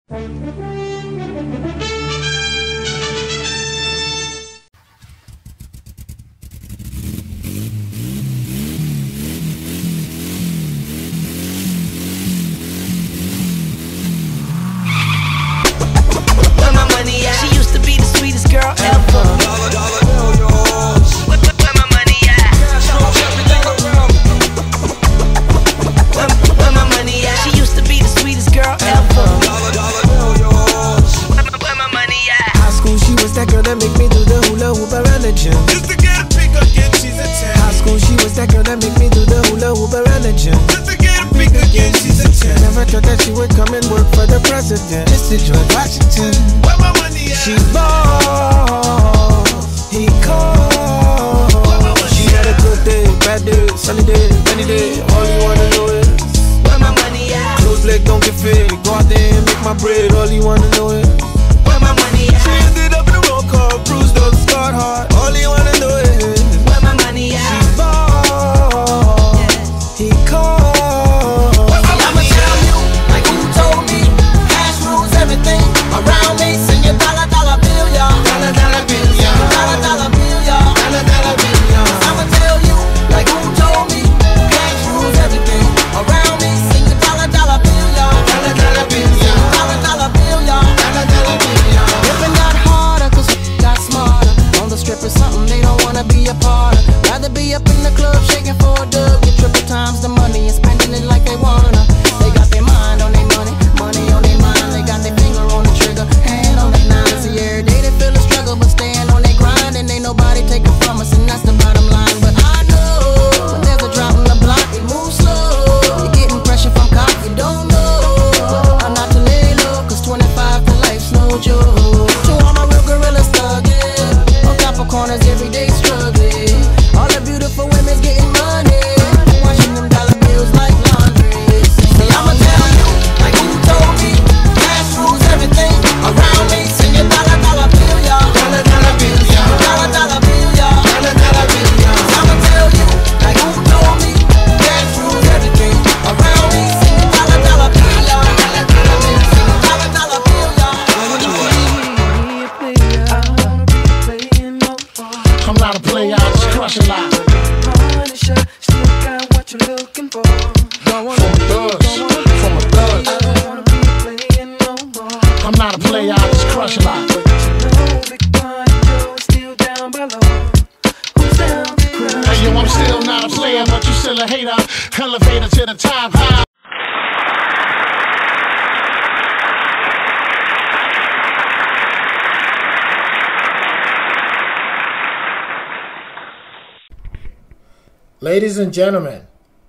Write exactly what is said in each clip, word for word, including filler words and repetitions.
Ladies and gentlemen,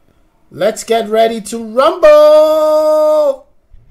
let's get ready to rumble!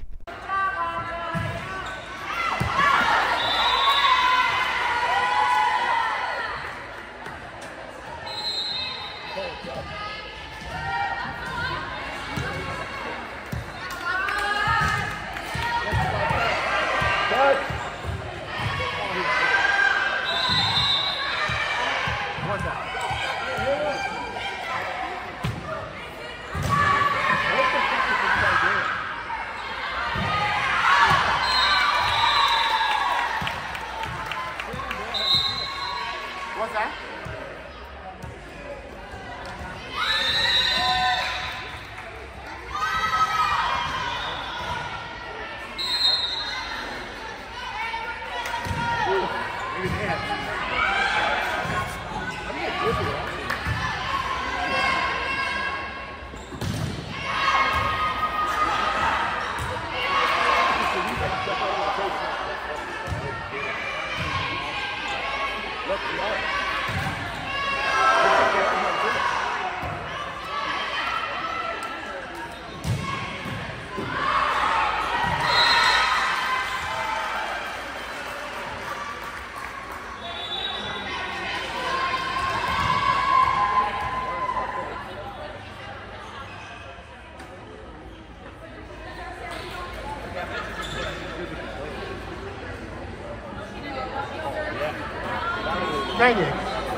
Dang it.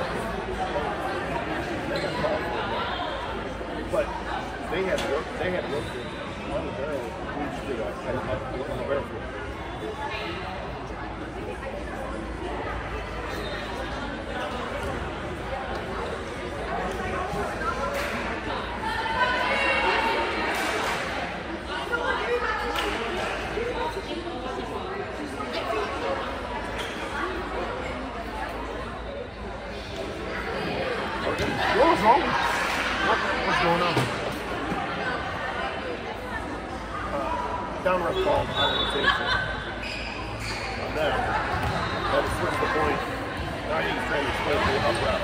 But they had work, they had work on the barrel. We just did a, a, a, a barrel. called high rotation. On that, that is switch the point. Now he's trying to split the up route.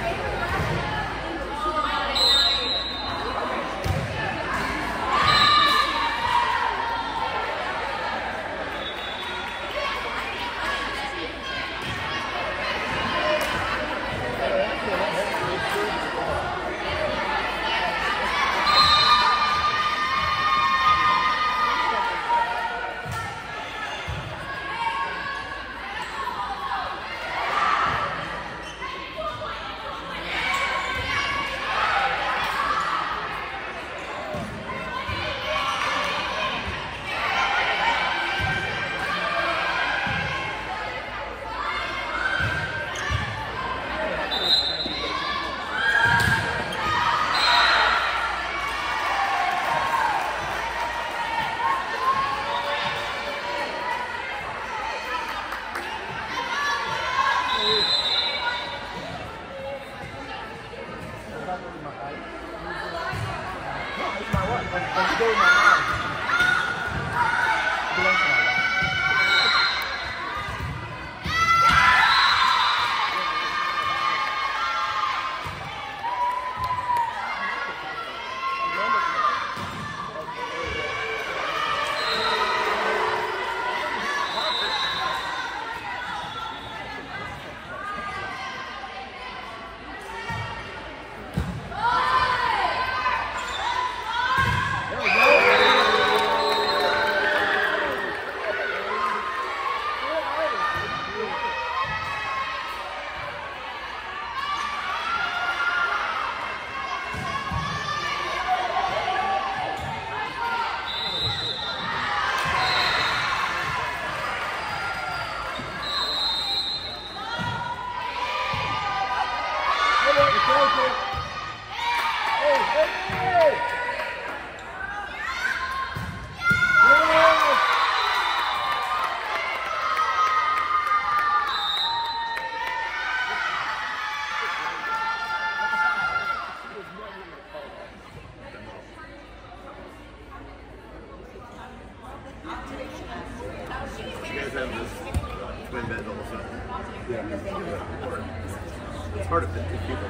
It's hard to fit two people.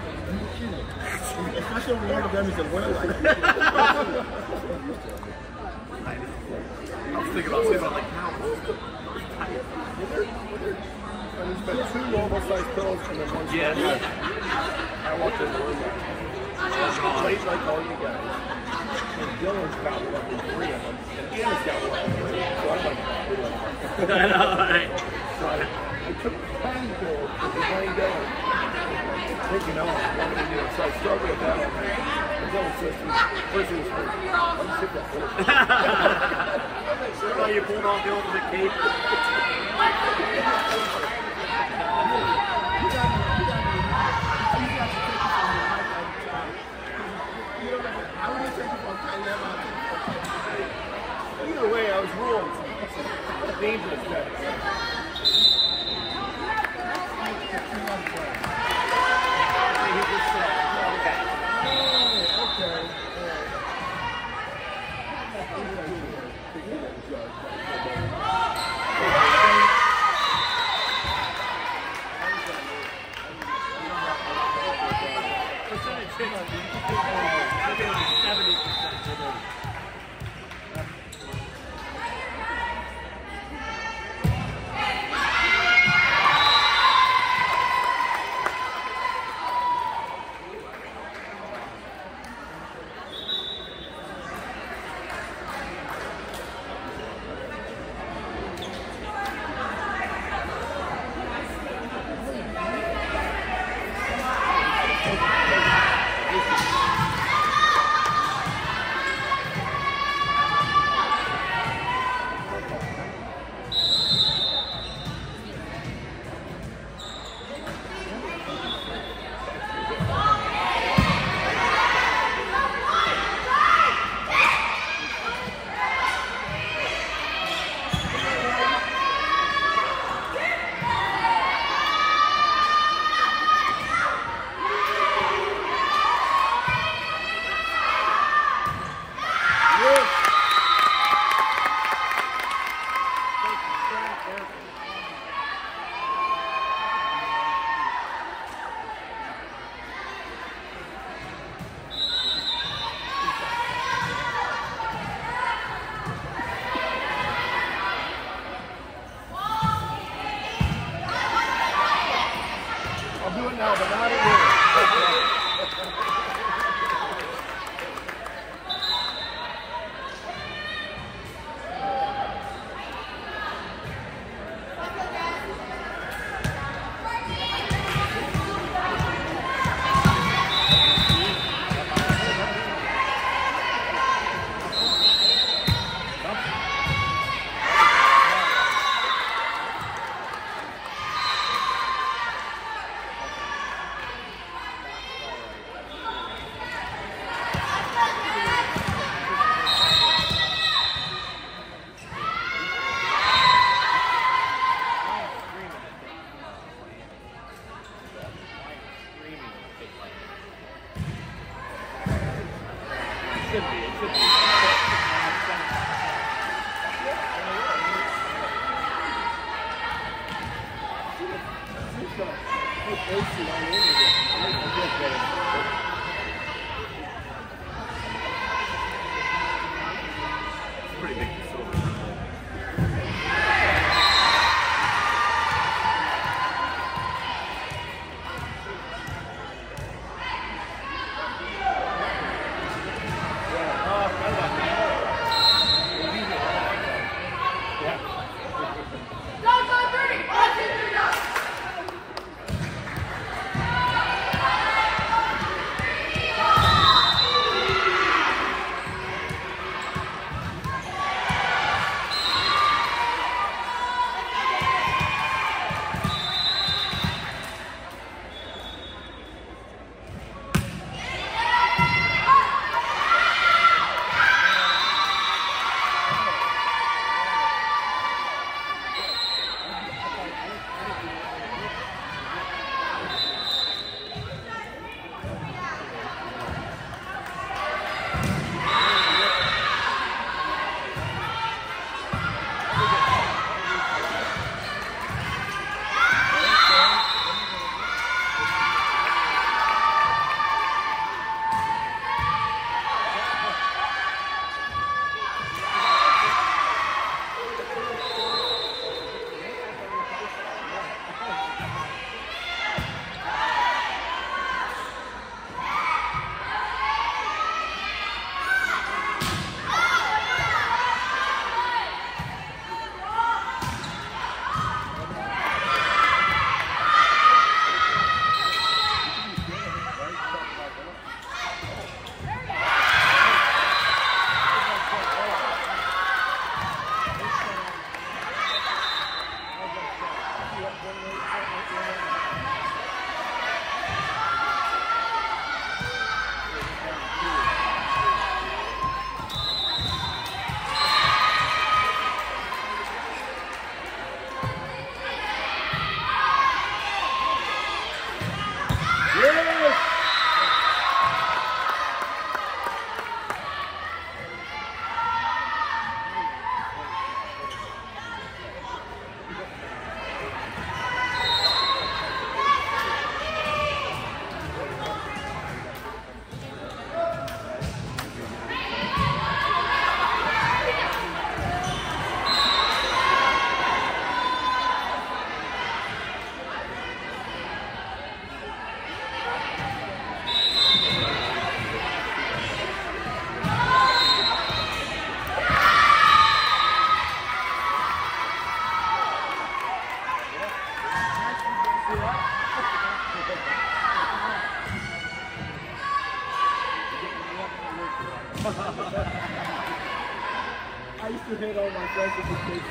Especially when one of them is a winner like that. I was thinking about saying about like how and there's been two normal sized pillows and then one yeah. small. I walked in the room late like all you guys. And Dylan's got one and three of them. And Anna's got one and three. So I'm like, I know, right? So I, I took the tiny pillow and the laying down. Taking on what we do. So I struggled with that one. And Dylan says to me, first he was hurt. I'll just hit that pillow. So you pulled off the ultimate cape. Either way, I was ruled. Dangerous guys. No, but not at you. I used to hit all my friends with the big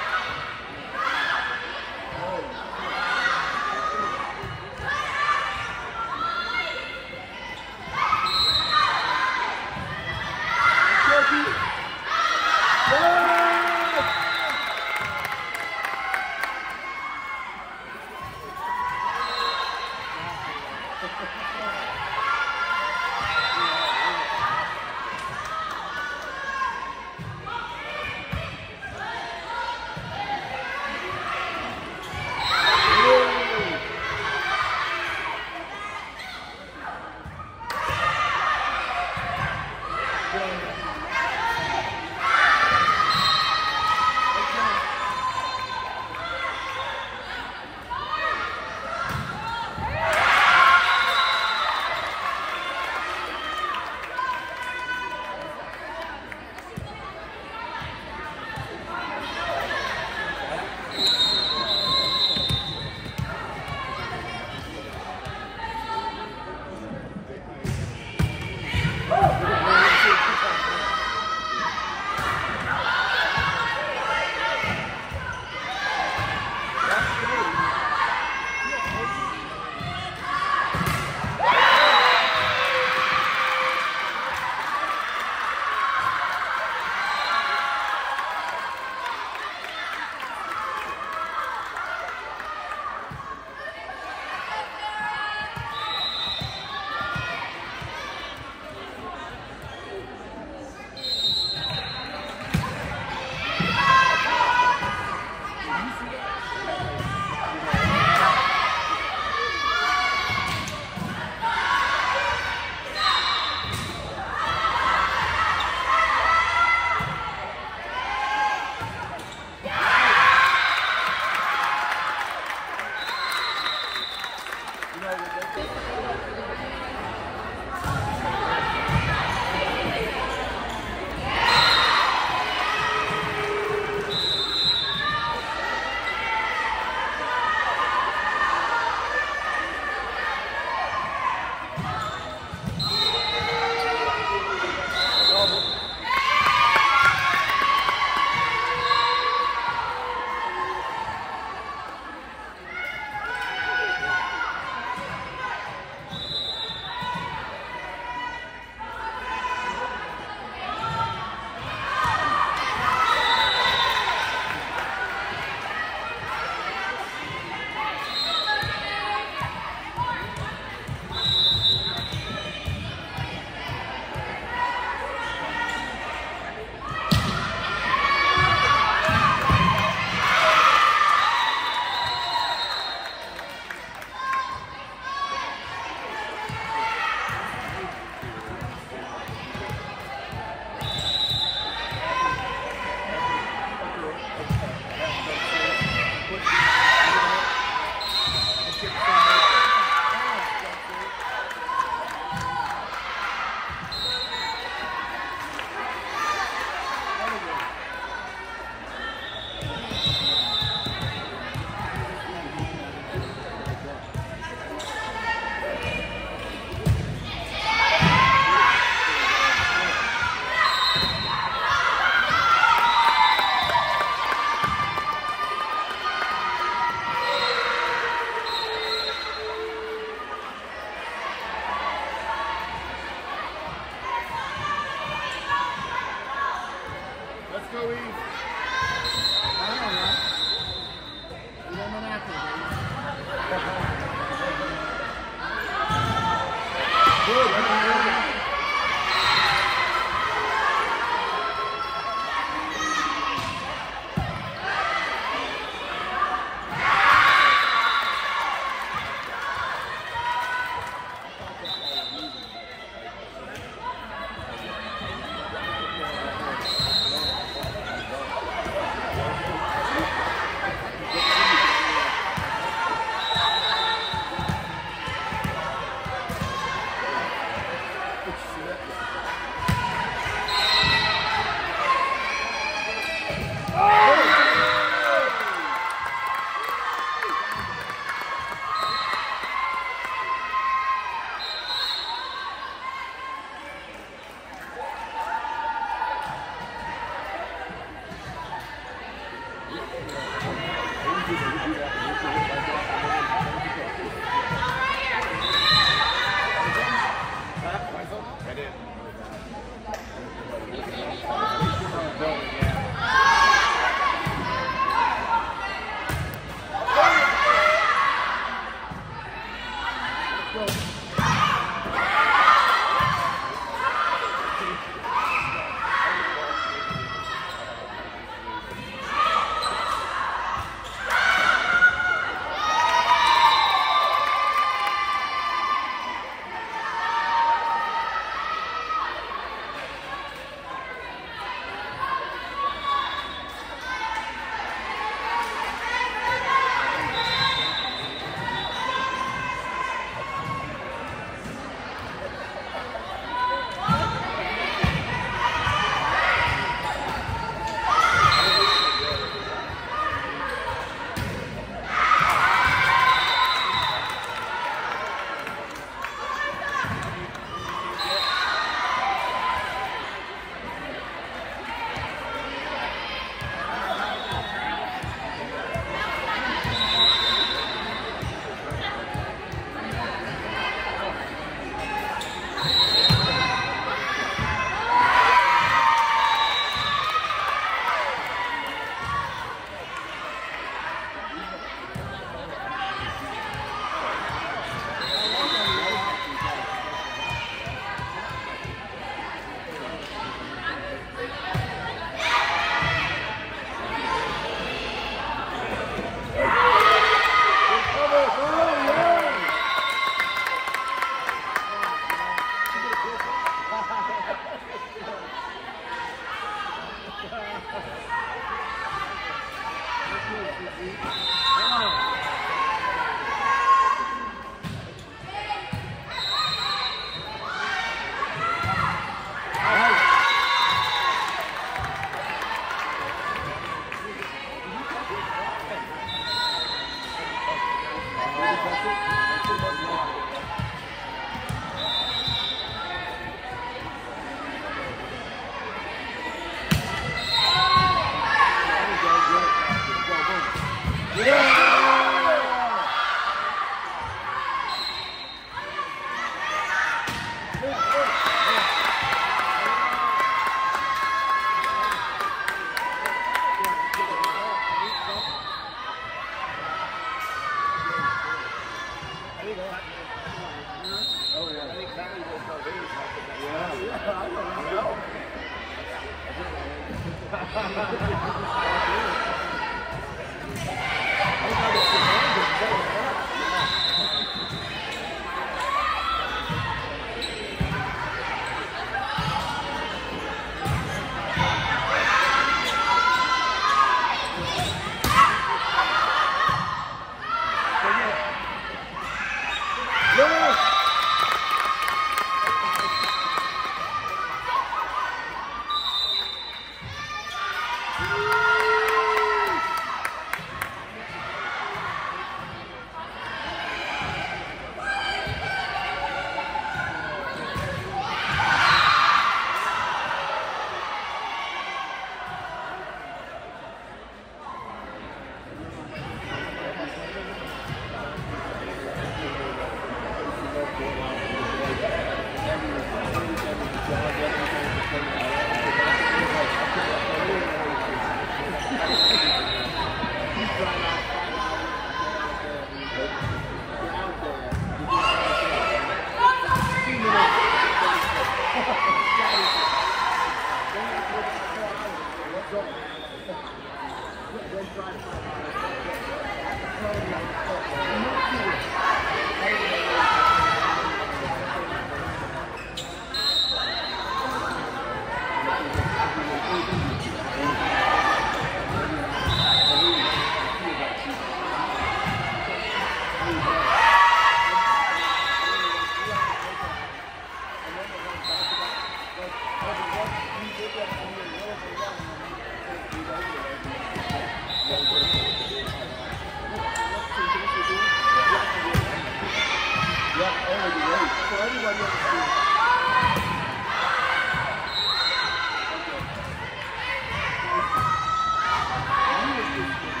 Thank you.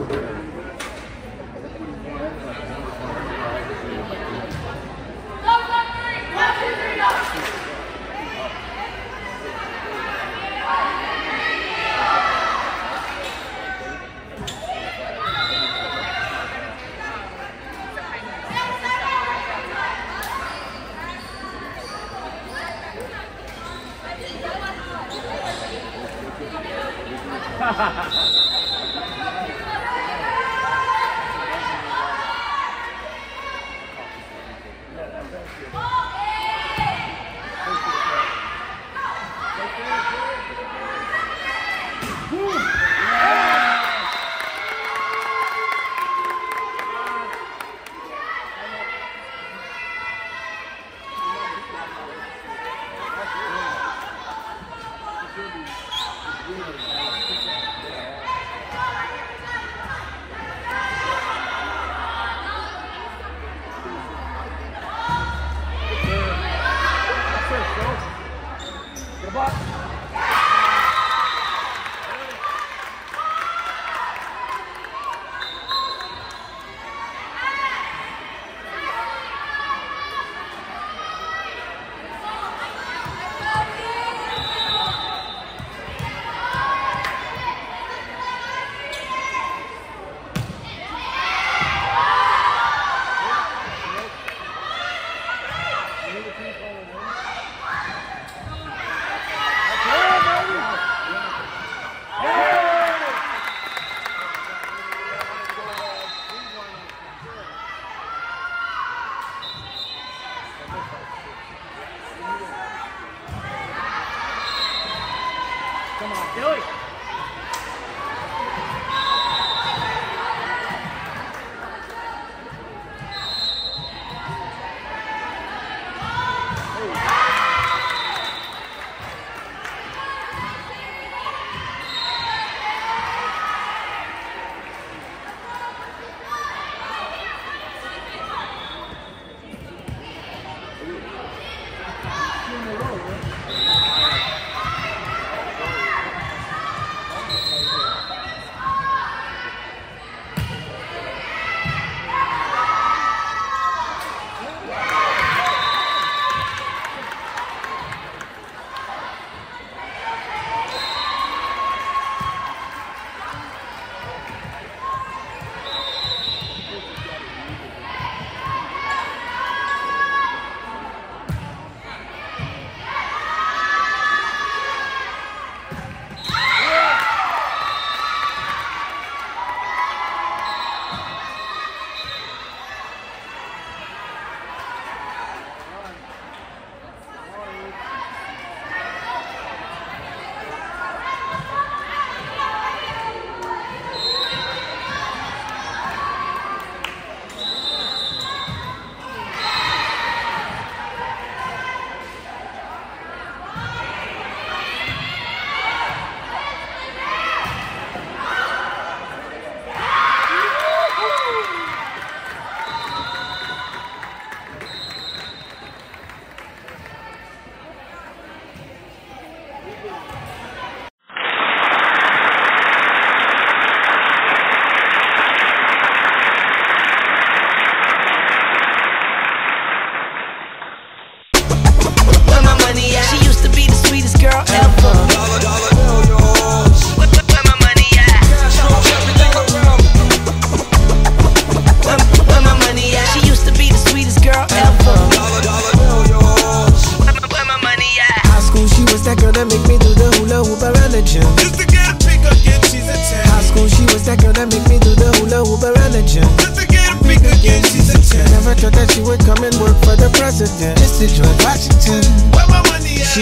president, Mister George Washington. Where my money at? She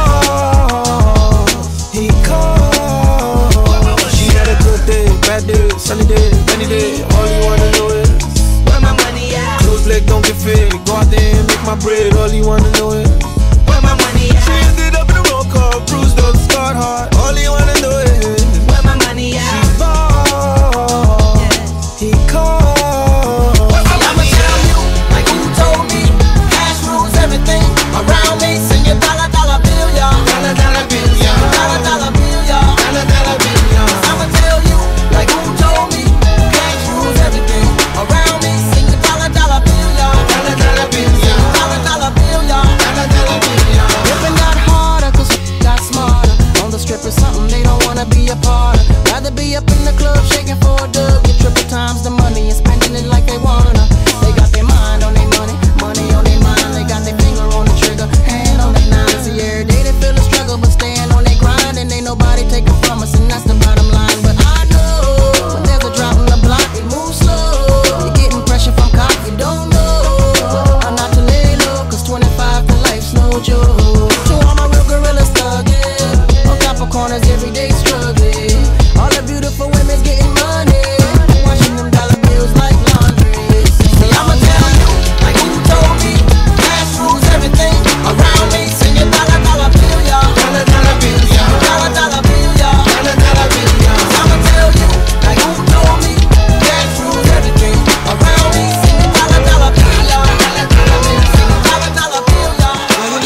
ball, he called. She had a good day, bad day, sunny day, rainy day. All you wanna know is where my money at? Close leg don't get fit, go out there and make my bread. All you wanna know is where my money at? She ended up in a roll call, bruised up, scarred heart. All you wanna know is where my money at? She ball, yeah. He called. Around me, sing your dollar, dollar bill, y'all. Dollar, dollar bill, y'all. Dollar, dollar bill, y'all. Dollar, dollar bill, y'all. I'ma tell you, like who told me, be a part of. Rather be up in the club shaking for a dub. Get triple times the money and spending it like they wanna. They got their mind on their money, money on their mind. They got their finger on the trigger, hand on their nine. See, every day they feel the struggle, but staying on their grind. And ain't nobody taking from us, and that's the bottom line. But I know when there's a drop in the block, it moves slow. You're getting pressure from cops, you don't know. I'm not to lay low, cause twenty-five to life's no joke. To all my real gorillas thugging, on top of corners every day struggling. All the beautiful women's getting money, washing them dollar bills like laundry. See, I'ma tell you, like who told me, cash rules everything around me. Sing it dollar dollar bill, y'all. Dollar dollar bill, y'all. Dollar dollar bill, y'all. Dollar dollar bill, y'all. I'ma tell you, like who told me, cash rules everything around me. Sing it dollar dollar bill, y'all. Dollar dollar bill, sing it dollar dollar bill, y'all.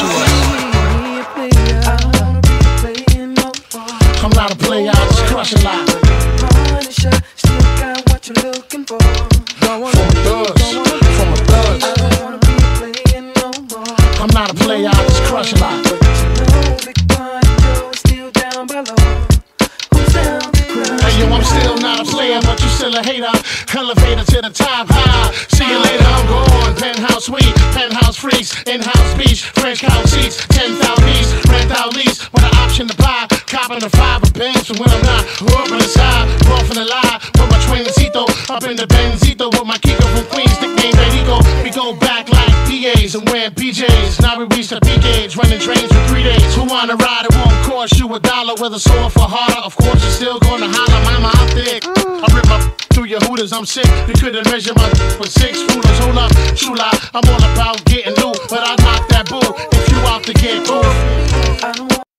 I'm not a player, I just crush a lot. Still got what you're looking for. From a thug, from a thug. I don't wanna be playing no more. I'm not a player, I just crush a lot. But you know, Big Pun Joe is still down below. Who's down to cry? Hey yo, I'm still not a player, but you still a hater. Elevator to the top, high. See you later, I'm gone. Penthouse suite, penthouse freaks, in-house beach, French couch seats, ten thousand piece, rent out lease, with an option to buy. Copping the five of pins from when I'm not. Up on the side, off in the lie, with my twincito, up in the Benzito, with my Kiko from Queens, nickname Perico. We go back like P As and wearing P Js. Now we reach the peak age, running trains for three days. Who wanna ride? It won't cost you a dollar, whether sore for harder. Of course, you're still gonna holler, mama, I'm thick. I rip my through your hooters, I'm sick. You couldn't measure my for six rulers. Hold up, true lie, I'm all about getting new, but I knock that bull if you out to get through. I don't want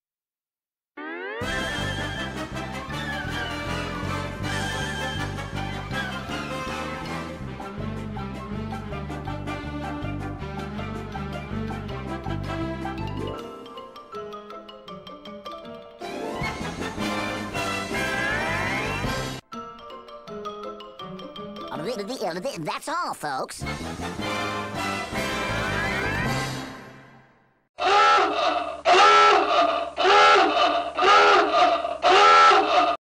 That's all, folks.